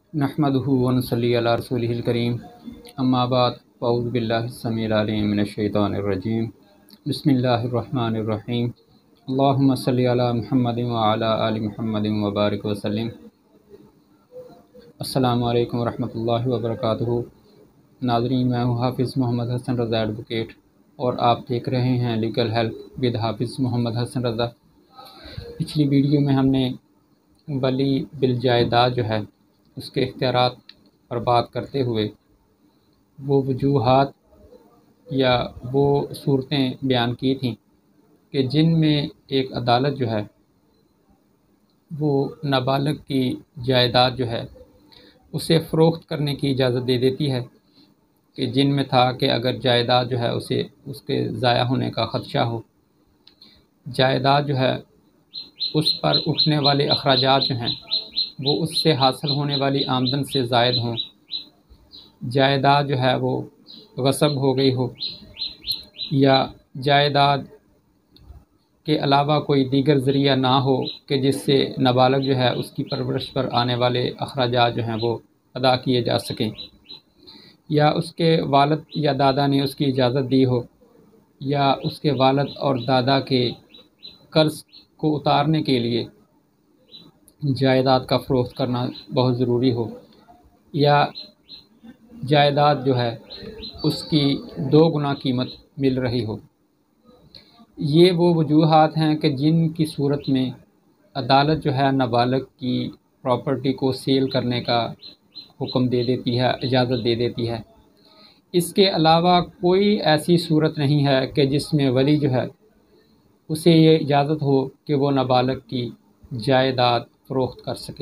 नहमदुहु व नसल्ली अला रसूलिहिल करीम अम्मा बाद फ़अऊज़ु बिल्लाहि स्समीइल अलीम मिनश शैतानिर रजीम बिस्मिल्लाहिर रहमानिर रहीम अल्लाहुम्मा सल्लि अला मुहम्मदिन व अला आलि मुहम्मदिन व बारिक व सल्लिम। अस्सलामु अलैकुम व रहमतुल्लाहि व बरकातुहू। नाज़रीन, मैं हूँ हाफ़िज़ मोहम्मद हसन रज़ा एडवोकेट और आप देख रहे हैं लीगल हेल्प विद हाफ़िज़ मोहम्मद हसन रज़ा। पिछली वीडियो में हमने वली बिल जायदाद जो है उसके इख्तियारात पर बात करते हुए वो वजूहात या वो सूरतें बयान की थीं कि जिनमें एक अदालत जो है वो नाबालिग की जायदाद जो है उसे फ़रोख्त करने की इजाज़त दे देती है, कि जिनमें था कि अगर जायदाद जो है उसे उसके ज़ाया होने का ख़दशा हो, जायदाद जो है उस पर उठने वाले अखराजात जो हैं वो उससे हासिल होने वाली आमदन से ज़ायद हों, जायदाद जो है वो गस्ब हो गई हो या जायदाद के अलावा कोई दीगर ज़रिया ना हो कि जिससे नाबालिग जो है उसकी परवरिश पर आने वाले अखराजात जो हैं वो अदा किए जा सकें, या उसके वालिद या दादा ने उसकी इजाज़त दी हो, या उसके वालिद और दादा के कर्ज़ को उतारने के लिए जायदाद का फ़रोख्त करना बहुत ज़रूरी हो, या जायदाद जो है उसकी 2 गुना कीमत मिल रही हो। ये वो वजूहात हैं कि जिनकी सूरत में अदालत जो है नाबालिग की प्रॉपर्टी को सेल करने का हुक्म दे देती है, इजाज़त दे देती है। इसके अलावा कोई ऐसी सूरत नहीं है कि जिसमें वली जो है उसे ये इजाज़त हो कि वो नाबालिग की जायदाद फ़रोख्त कर सके।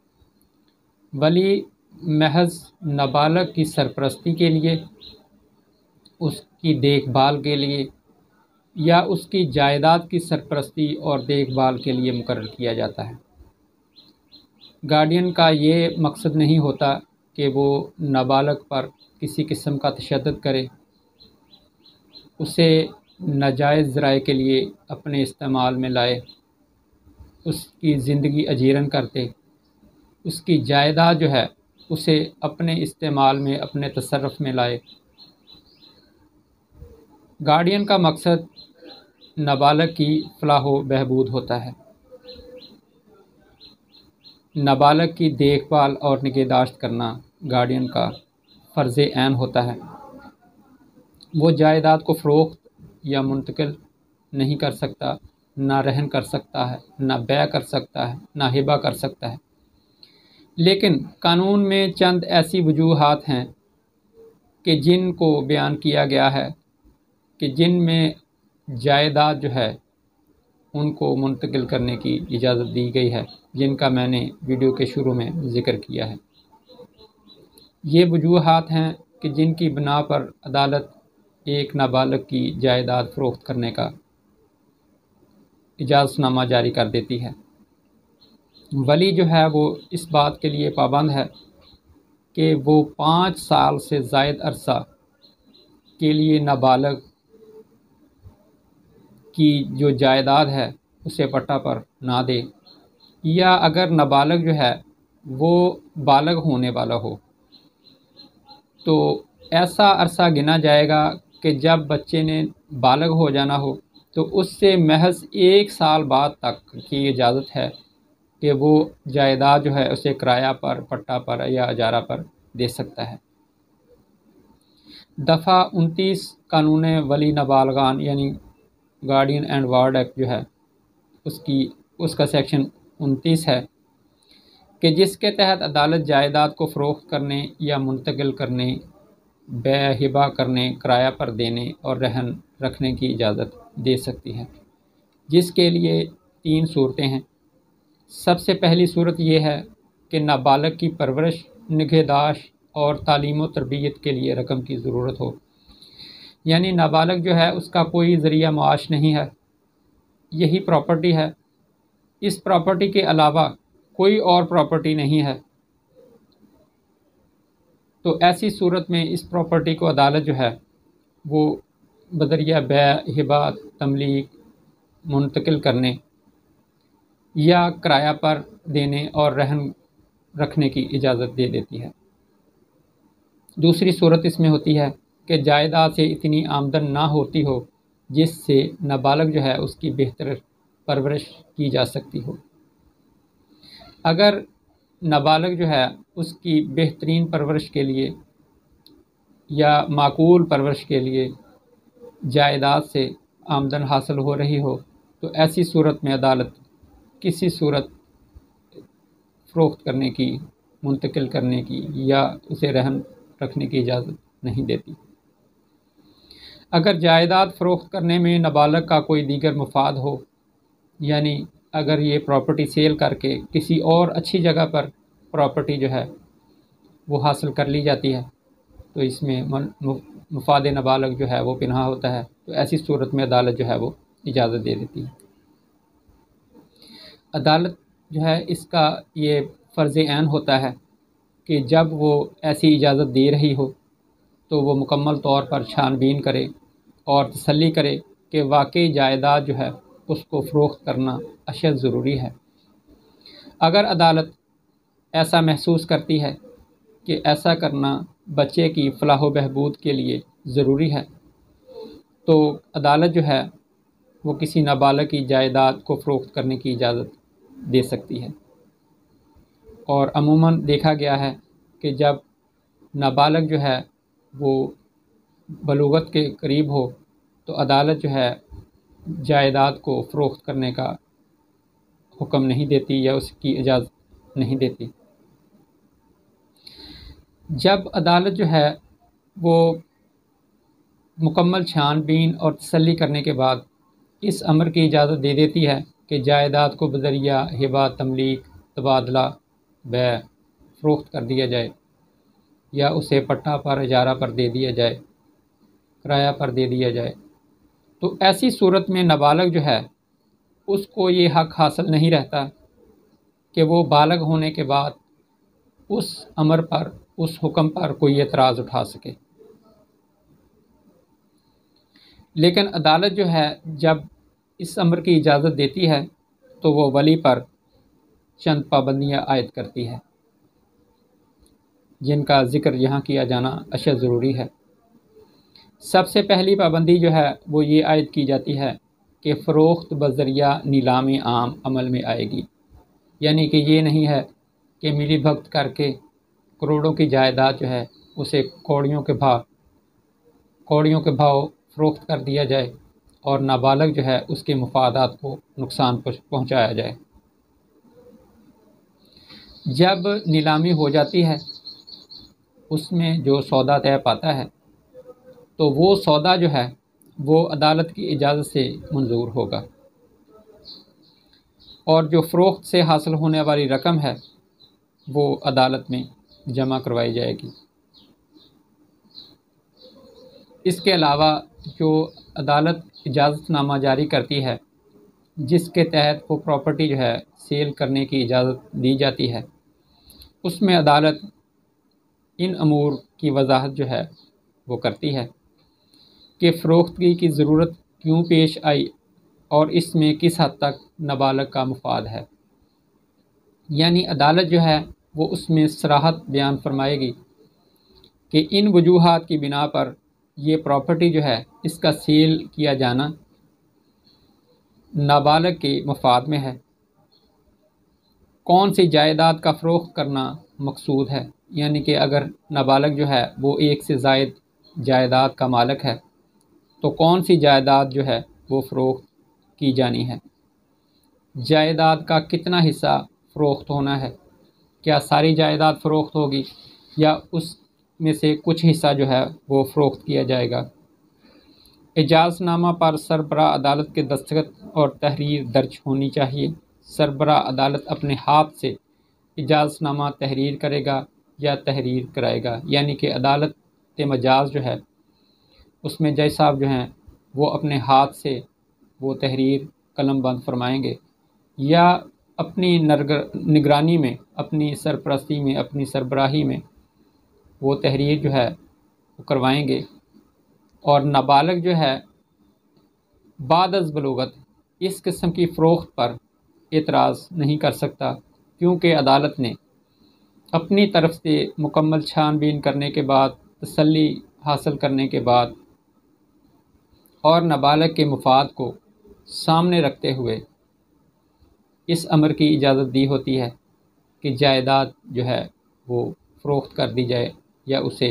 वली महज नाबालिग की सरपरस्ती के लिए, उसकी देखभाल के लिए या उसकी जायदाद की सरपरस्ती और देखभाल के लिए मुकर्रर किया जाता है। गार्डियन का ये मकसद नहीं होता कि वो नाबालिग पर किसी किस्म का तशद्दुद करे, उसे नाजायज़ ज़राए के लिए अपने इस्तेमाल में लाए, उसकी ज़िंदगी अजीरन कर दे, उसकी जायदाद जो है उसे अपने इस्तेमाल में, अपने तसर्रुफ़ में लाए। गार्डियन का मकसद नाबालिग की फ़लाह व बहबूद होता है, नाबालिग की देखभाल और निगहदाश्त करना गार्डियन का फ़र्ज़ ऐन होता है। वो जायदाद को फ़रोख्त या मुंतकिल नहीं कर सकता, ना रहन कर सकता है, ना बै कर सकता है, ना हिबा कर सकता है। लेकिन कानून में चंद ऐसी वजूहात हैं कि जिनको बयान किया गया है कि जिनमें जायदाद जो है उनको मुंतकिल करने की इजाज़त दी गई है, जिनका मैंने वीडियो के शुरू में ज़िक्र किया है। ये वजूहात हैं कि जिनकी बिना पर अदालत एक नाबालिग की जायदाद फ़रोख्त करने का इजाज़तनामा जारी कर देती है। वली जो है वो इस बात के लिए पाबंद है कि वो 5 साल से ज़ायद अरसा के लिए नाबालिग की जो जायदाद है उसे पट्टा पर ना दे, या अगर नाबालिग जो है वो बालिग होने वाला हो तो ऐसा अरसा गिना जाएगा कि जब बच्चे ने बालिग हो जाना हो तो उससे महज 1 साल बाद तक की इजाज़त है कि वो जायदाद जो है उसे किराया पर, पट्टा पर या इजारा पर दे सकता है। दफ़ा 29 कानून वली नाबालगान यानी गार्डियन एंड वार्ड एक्ट जो है उसका सेक्शन 29 है कि जिसके तहत अदालत जायदाद को फ़रोख्त करने या मुंतकिल करने, बै हिबा करने, किराया पर देने और रहन रखने की इजाज़त दे सकती है, जिसके लिए 3 सूरतें हैं। सबसे पहली सूरत यह है कि नाबालिग की परवरिश, निगहदाश्त और तालीम व तरबियत के लिए रकम की ज़रूरत हो, यानी नाबालिग जो है उसका कोई ज़रिया माश नहीं है, यही प्रॉपर्टी है, इस प्रॉपर्टी के अलावा कोई और प्रॉपर्टी नहीं है। तो ऐसी सूरत में इस प्रॉपर्टी को अदालत जो है वो बदरिया बै, हिबा, तमलीक, मुंतकिल करने या किराया पर देने और रहन रखने की इजाज़त दे देती है। दूसरी सूरत इसमें होती है कि जायदाद से इतनी आमदन ना होती हो जिससे नाबालग जो है उसकी बेहतर परवरिश की जा सकती हो। अगर नाबालग जो है उसकी बेहतरीन परवरिश के लिए या माकूल परवरिश के लिए जायदाद से आमदन हासिल हो रही हो तो ऐसी सूरत में अदालत किसी सूरत फ़रोख्त करने की, मुंतकिल करने की या उसे रहन रखने की इजाज़त नहीं देती। अगर जायदाद फ़रोख्त करने में नाबालग का कोई दीगर मफाद हो, यानी अगर ये प्रॉपर्टी सेल करके किसी और अच्छी जगह पर प्रॉपर्टी जो है वो हासिल कर ली जाती है तो इसमें मफाद नाबालग जो है वो पिन्हा होता है, तो ऐसी सूरत में अदालत जो है वो इजाज़त दे देती है। अदालत जो है इसका ये फ़र्ज़ ऐन होता है कि जब वो ऐसी इजाज़त दे रही हो तो वो मुकम्मल तौर पर छानबीन करे और तसल्ली करे कि वाकई जायदाद जो है उसको फ़रोख्त करना अशद ज़रूरी है। अगर अदालत ऐसा महसूस करती है कि ऐसा करना बच्चे की फ़लाह व बहबूद के लिए ज़रूरी है तो अदालत जो है वो किसी नाबालग की जायदाद को फ़रोख्त करने की इजाज़त दे सकती है। और अमूमन देखा गया है कि जब नाबालग जो है वो बलूगत के करीब हो तो अदालत जो है जायदाद को फ़रोख्त करने का हुक्म नहीं देती या उसकी इजाज़त नहीं देती। जब अदालत जो है वो मुकम्मल छानबीन और तसल्ली करने के बाद इस अमर की इजाज़त दे देती है कि जायदाद को बज़रिया हिबा, तमलीक, तबादला, बै फ़रोख्त कर दिया जाए या उसे पट्टा पर, इजारा पर दे दिया जाए, किराया पर दे दिया जाए, तो ऐसी सूरत में नाबालग जो है उसको ये हक़ हासिल नहीं रहता कि वो बालग होने के बाद उस अमर पर, उस हुक्म पर कोई एतराज़ उठा सके। लेकिन अदालत जो है जब इस अमर की इजाज़त देती है तो वो वली पर चंद पाबंदियाँ आयद करती है जिनका ज़िक्र यहाँ किया जाना अशद ज़रूरी है। सबसे पहली पाबंदी जो है वो ये आयद की जाती है कि फ़रोख्त बज़रिया नीलामी आम अमल में आएगी, यानी कि ये नहीं है कि मिली भगत करके करोड़ों की जायदाद जो है उसे कौड़ियों के भाव फ़रोख्त कर दिया जाए और नाबालग जो है उसके मुफादात को नुकसान पहुँचाया जाए। जब नीलामी हो जाती है उसमें जो सौदा तय पाता है तो वो सौदा जो है वो अदालत की इजाज़त से मंजूर होगा और जो फ़रोख्त से हासिल होने वाली रकम है वो अदालत में जमा करवाई जाएगी। इसके अलावा जो अदालत इजाज़तनामा जारी करती है जिसके तहत वो प्रॉपर्टी जो है सेल करने की इजाज़त दी जाती है, उसमें अदालत इन अमूर की वजाहत जो है वो करती है कि फ़रोख्तगी की ज़रूरत क्यों पेश आई और इसमें किस हद तक नाबालग का मुफाद है। यानी अदालत जो है वो उसमें सराहत बयान फरमाएगी कि इन वजूहात की बिना पर ये प्रॉपर्टी जो है इसका सेल किया जाना नाबालग के मुफाद में है। कौन सी जायदाद का फ़रोख्त करना मकसूद है, यानी कि अगर नाबालग जो है वो एक से ज़ायद जायदाद का मालिक है तो कौन सी जायदाद जो है वो फ़रोख्त की जानी है, जायदाद का कितना हिस्सा फ़रोख्त होना है, क्या सारी जायदाद फ़रोख्त होगी या उसमें से कुछ हिस्सा जो है वो फ़रोख्त किया जाएगा। इजाज़तनामा पर सरबराह अदालत के दस्तखत और तहरीर दर्ज होनी चाहिए। सरबराह अदालत अपने हाथ से इजाज़तनामा तहरीर करेगा या तहरीर कराएगा, यानी कि अदालत मजाज जो है उसमें जज साहब जो हैं वो अपने हाथ से वो तहरीर कलम बंद फरमाएंगे या अपनी निगरानी में, अपनी सरपरस्ती में, अपनी सरबराही में वो तहरीर जो है वो करवाएंगे। और नाबालग जो है बाद अज़ बलूगत इस किस्म की फ़रोख्त पर एतराज़ नहीं कर सकता क्योंकि अदालत ने अपनी तरफ से मुकम्मल छानबीन करने के बाद, तसल्ली हासिल करने के बाद और नाबालिग के मुफाद को सामने रखते हुए इस अमर की इजाज़त दी होती है कि जायदाद जो है वो फ़रोख्त कर दी जाए या उसे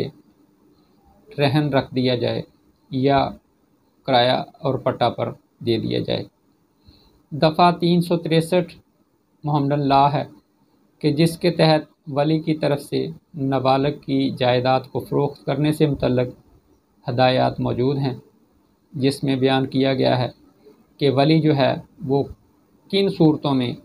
रहन रख दिया जाए या किराया और पट्टा पर दे दिया जाए। दफ़ा 363 मोहम्मदन लॉ है कि जिसके तहत वली की तरफ से नाबालिग की जायदाद को फ़रोख्त करने से मुतल्लिक़ हदायत मौजूद हैं, जिसमें बयान किया गया है कि वली जो है वो किन सूरतों में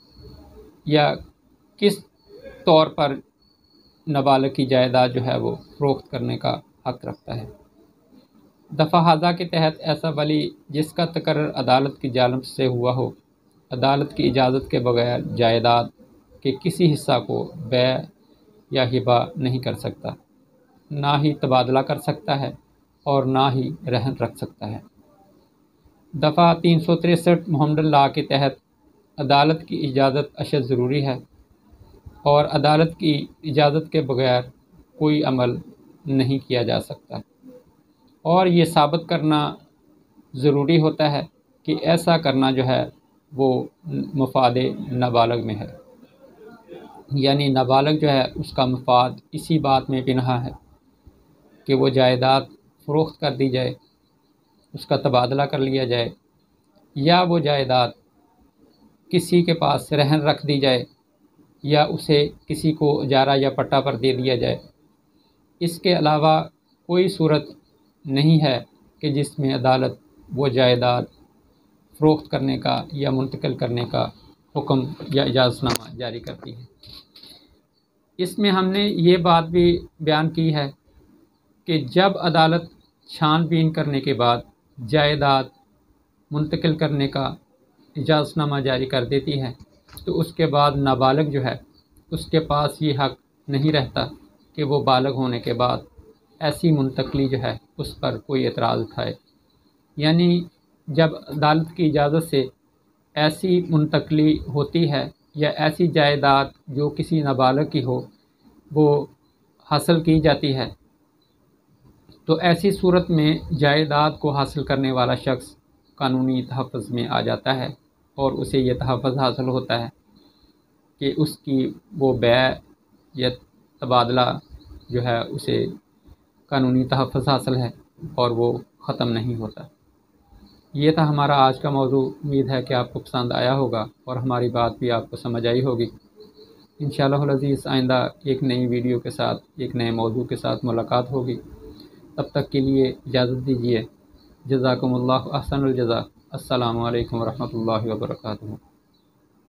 या किस तौर पर नाबालिग की जायदाद जो है वो फ़रोख्त करने का हक़ रखता है। दफ़ा हाजा के तहत ऐसा वली जिसका तकर्रर अदालत की जानिब से हुआ हो, अदालत की इजाज़त के बगैर जायदाद के किसी हिस्सा को बै या हिबा नहीं कर सकता, ना ही तबादला कर सकता है और ना ही रहन रख सकता है। दफ़ा 363 मोहम्मदन लॉ के तहत अदालत की इजाज़त अशद ज़रूरी है और अदालत की इजाज़त के बगैर कोई अमल नहीं किया जा सकता और ये साबित करना ज़रूरी होता है कि ऐसा करना जो है वो मफाद नाबालिग में है, यानी नाबालिग जो है उसका मफाद इसी बात में बिनहा है कि वो जायदाद फ़रोख्त कर दी जाए, उसका तबादला कर लिया जाए या वो जायदाद किसी के पास रहन रख दी जाए या उसे किसी को इजारा या पट्टा पर दे दिया जाए। इसके अलावा कोई सूरत नहीं है कि जिसमें अदालत वो जायदाद फ़रोख्त करने का या मुंतकिल करने का हुक्म या इजाज़तनामा जारी करती है। इसमें हमने ये बात भी बयान की है कि जब अदालत छानबीन करने के बाद जायदाद मुंतकिल करने का इजाज़तनामा जारी कर देती है तो उसके बाद नाबालिग जो है उसके पास ये हक़ नहीं रहता कि वो बालिग होने के बाद ऐसी मुंतकली जो है उस पर कोई एतराज़ उठाए। यानी जब अदालत की इजाज़त से ऐसी मुंतकली होती है या ऐसी जायदाद जो किसी नाबालिग की हो वो हासिल की जाती है तो ऐसी सूरत में जायदाद को हासिल करने वाला शख्स कानूनी तहफ़्फ़ुज़ में आ जाता है और उसे ये तहफ़्फ़ुज़ हासिल होता है कि उसकी वो बै या तबादला जो है उसे कानूनी तहफ़्फ़ुज़ हासिल है और वो ख़त्म नहीं होता। ये था हमारा आज का मौज़ू। उम्मीद है कि आपको पसंद आया होगा और हमारी बात भी आपको समझ आई होगी। इंशाअल्लाह अज़ीज़ आइंदा एक नई वीडियो के साथ, एक नए मौज़ू के साथ मुलाकात होगी। तब तक के लिए इजाज़त दीजिए। जज़ाकुमुल्लाह अहसनुल जज़ा। अस्सलामु अलैकुम व रहमतुल्लाहि व बरकातुहू।